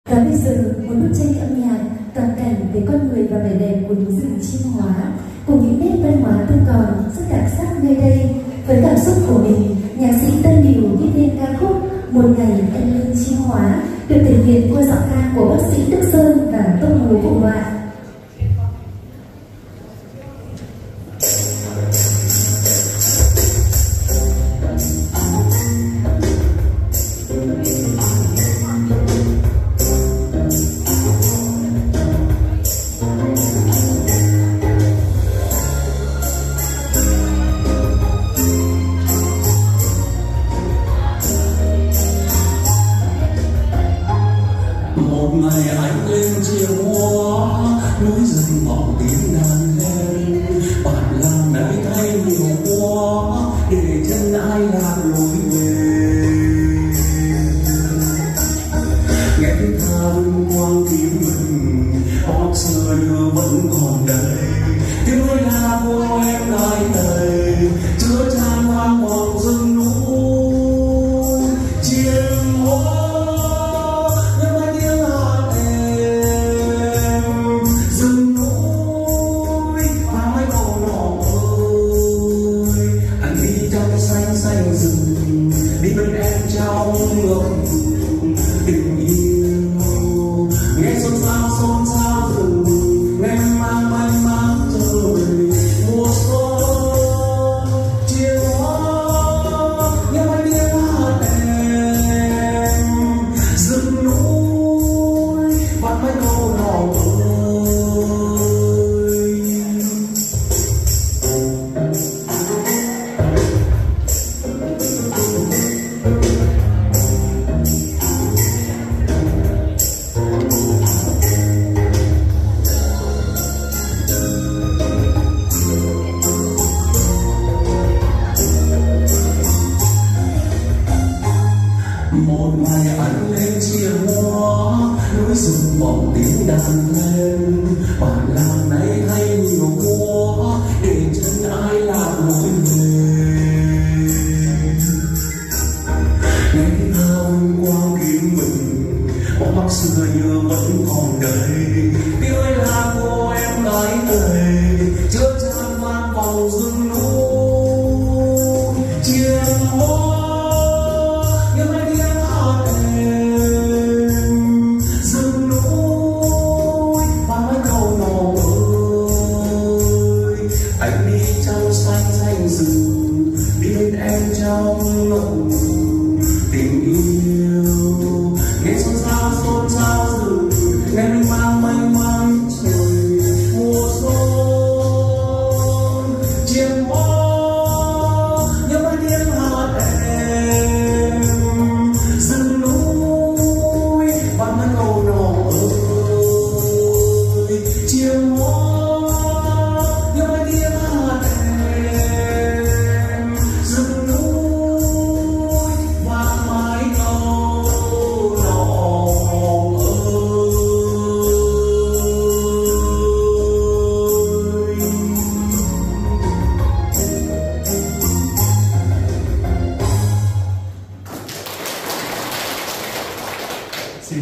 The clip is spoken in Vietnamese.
Và bây giờ một bức tranh âm nhạc toàn cảnh về con người và vẻ đẹp của núi rừng Chiêm Hóa cùng những nét văn hóa tương còn rất đặc sắc nơi đây. Với cảm xúc của mình, nhạc sĩ Tân Điều viết nên ca khúc Một Ngày Em Lên Chiêm Hóa được thể hiện qua giọng ca của bác sĩ Đức Sơn và Tô Mối Bộ Ngoại. Một ngày anh lên Chiêm Hóa, núi rừng vọng tiếng đàn lên. Bạn làm nấy thay nhiều quá, để chân ai lạc lối về. Nghe tiếng than quang tím mừng, hót xưa đưa vẫn còn đây. Tiếng nói la của em gái này, chứa chan hoang vòng rừng núi Chiêm Hóa. Xanh rừng đi bên em trong ngập tình yêu, nghe xôn xao rừng, nghe mang manh mang trời mùa xuân Chiêm Hóa, nghe mấy tiếng hát em rừng núi vắt mấy câu hò một ngày anh lên Chiêm Hóa, núi rừng vọng tiếng đàn lên. Bạn làm nay hay nhiều quá, để chân ai lạc lối về. Nghe tiếng hương quang kiếm mình, bóng bắc xưa như vẫn còn đây. Tiếng ơi là cô em gái này,